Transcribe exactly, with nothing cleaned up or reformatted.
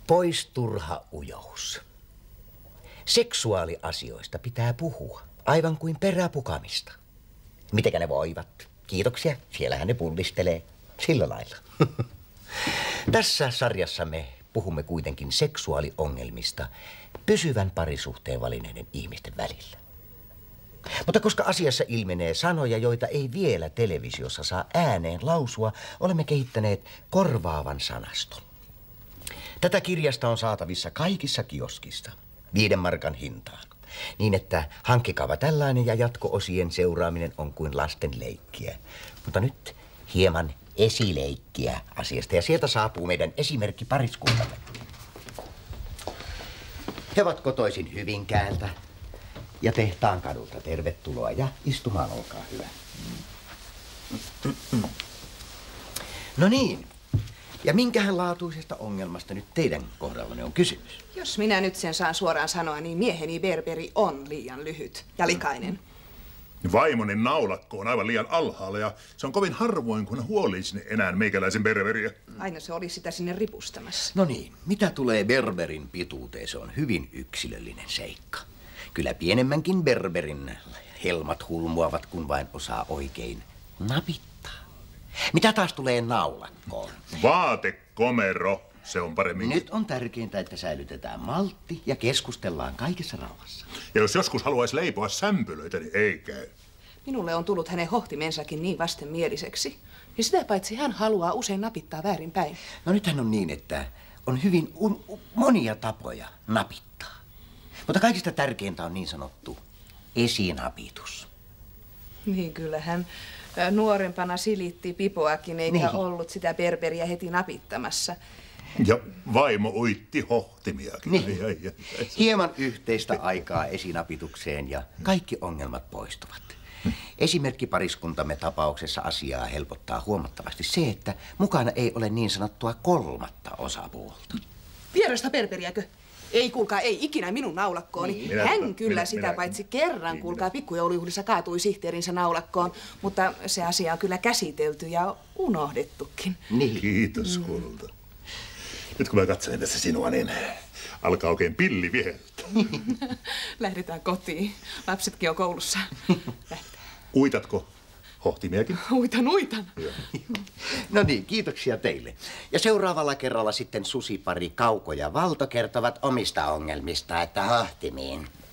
Pois turha ujous. Seksuaaliasioista pitää puhua, aivan kuin peräpukamista. Mitenkä ne voivat? Kiitoksia, siellähän ne pullistelee. Sillä lailla. Tässä sarjassa me puhumme kuitenkin seksuaaliongelmista pysyvän parisuhteen valinneiden ihmisten välillä. Mutta koska asiassa ilmenee sanoja, joita ei vielä televisiossa saa ääneen lausua, olemme kehittäneet korvaavan sanaston. Tätä kirjasta on saatavissa kaikissa kioskissa, viiden markan hintaan. Niin, että hankkikaava tällainen ja jatko-osien seuraaminen on kuin lasten leikkiä. Mutta nyt hieman esileikkiä asiasta ja sieltä saapuu meidän esimerkki pariskuntamme. He ovat kotoisin Hyvinkäältä ja Tehtaan kadulta. Tervetuloa ja istumaan, olkaa hyvä. No niin. Ja minkähän laatuisesta ongelmasta nyt teidän kohdallanne on kysymys? Jos minä nyt sen saan suoraan sanoa, niin mieheni berberi on liian lyhyt ja likainen. Vaimoni naulakko on aivan liian alhaalla ja se on kovin harvoin, kun huolii sinne enää meikäläisen berberiä. Aina se oli sitä sinne ripustamassa. No niin, mitä tulee berberin pituuteen, se on hyvin yksilöllinen seikka. Kyllä pienemmänkin berberin helmat hulmuavat, kun vain osaa oikein napittaa. Mitä taas tulee naulakkoon? Vaatekomero, se on paremmin. Nyt on tärkeintä, että säilytetään maltti ja keskustellaan kaikessa rauhassa. Ja jos joskus haluaisi leipoa sämpylöitä, niin ei käy. Minulle on tullut hänen hohtimensakin niin vastenmieliseksi. Ja sitä paitsi hän haluaa usein napittaa väärinpäin. No nythän on niin, että on hyvin un- monia tapoja napittaa. Mutta kaikista tärkeintä on niin sanottu esinapitus. Niin kyllähän nuorempana silitti pipoakin, eikä niin ollut sitä berberiä heti napittamassa. Ja vaimo uitti hohtimiakin. Niin. Ai, ai, ai, ai. Hieman yhteistä aikaa esinapitukseen ja kaikki ongelmat poistuvat. Esimerkki pariskuntamme tapauksessa asiaa helpottaa huomattavasti se, että mukana ei ole niin sanottua kolmatta osapuolta. Vierasta berberiäkö? Ei, kuulkaa, ei ikinä minun naulakkooni. Niin. Minä, Hän minä, kyllä minä, sitä minä, paitsi kerran, niin, kuulkaa, pikkujoulujuhlissa kaatui sihteerinsä naulakkoon. Mutta se asia on kyllä käsitelty ja unohdettukin. Niin. Kiitos kulta. Nyt kun mä katselen tässä sinua, niin alkaa oikein pilli viheltää. Lähdetään kotiin. Lapsetkin on koulussa. Lähdetään. Uitatko hohtimiakin? Uitan, uitan. No niin, kiitoksia teille. Ja seuraavalla kerralla sitten susipari Kauko ja Valto kertovat omista ongelmista, että hohtimiin.